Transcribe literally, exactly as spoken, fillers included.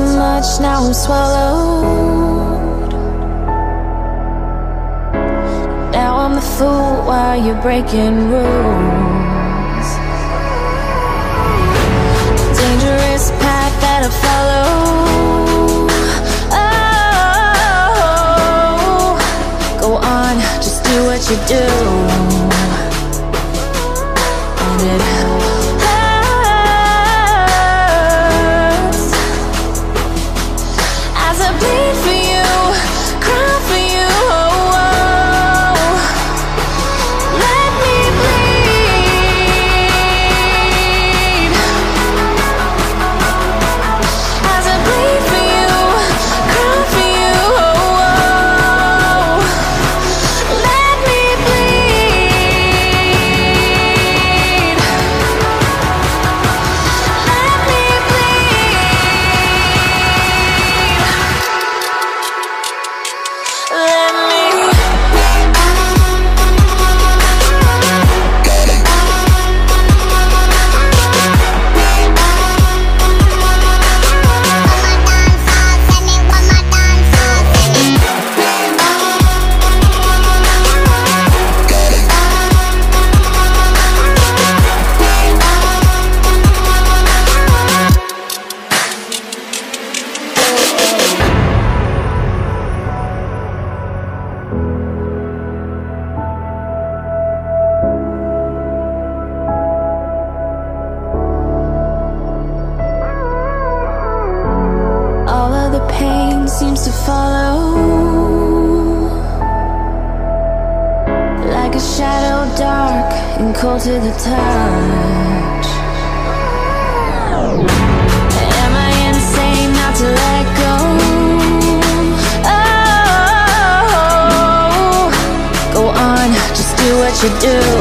much, now I'm swallowed. Now I'm the fool while you're breaking rules. Dangerous path that I follow. Oh, go on, just do what you do. And it bleed for you, cry for you, oh, oh. Let me bleed. As I bleed for you, cry for you, oh, oh. Let me bleed. Let me bleed. Let me seems to follow like a shadow, dark and cold to the touch. Am I insane not to let go? Oh, go on, just do what you do.